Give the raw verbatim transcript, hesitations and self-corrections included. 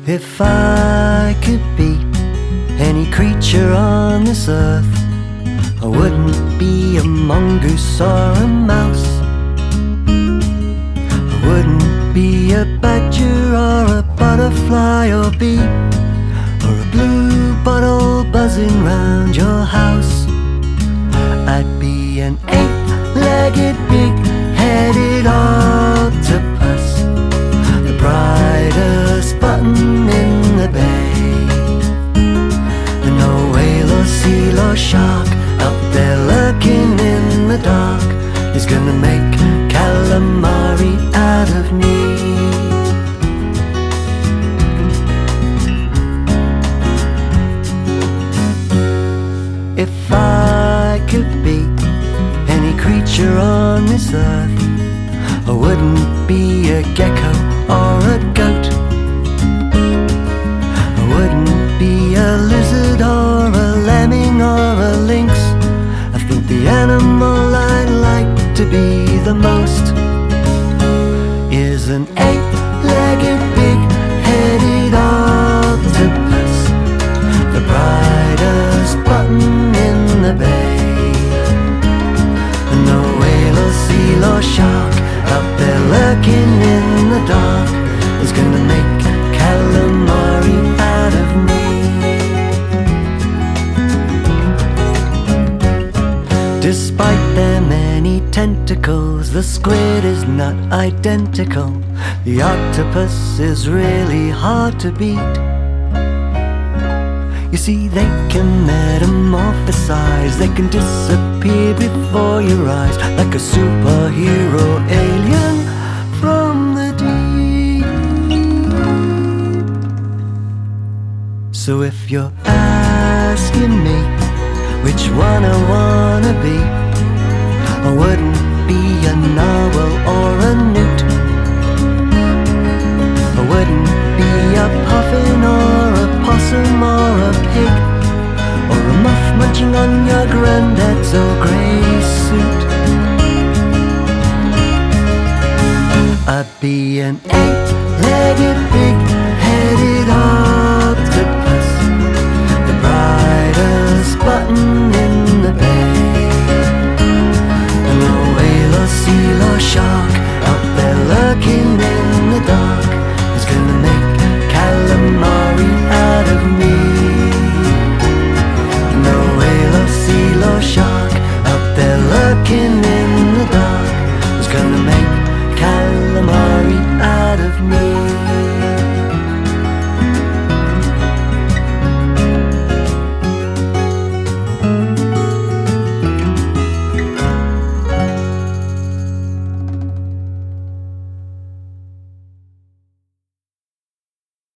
If I could be any creature on this earth, I wouldn't be a mongoose or a mouse. I wouldn't be a badger or a butterfly or bee, or a blue bottle buzzing round your house. I'd be an eight-legged, big-headed octopus, the brightest button in the bay. And no whale or seal or shark out there lurking in the dark is gonna make calamari out of me. If I could be any creature on this earth, I wouldn't be a gecko or a goat. I wouldn't be a lizard or a lemming or a lynx. I think the animal I'd like to be the most is an eight-legged, big-headed octopus, the brightest button in the bay. And no whale or seal or shark out there lurking in the dark is gonna make calamari out of me. Despite their many tentacles, the squid is not identical. The octopus is really hard to beat. You see, they can metamorphosize, they can disappear before your eyes, like a superhero alien from the deep. So if you're asking me which one I wanna be, I wouldn't be a narwhal or a newt. I wouldn't be a puffin or a possum or a pig, or a muff munching on your granddad's old grey suit. I'd be an eight-legged, big-headed octopus, the brightest button in the bay. And no whale or seal or shark out there lurking in the dark is gonna make calamari out of me. No whale or seal or shark out there lurking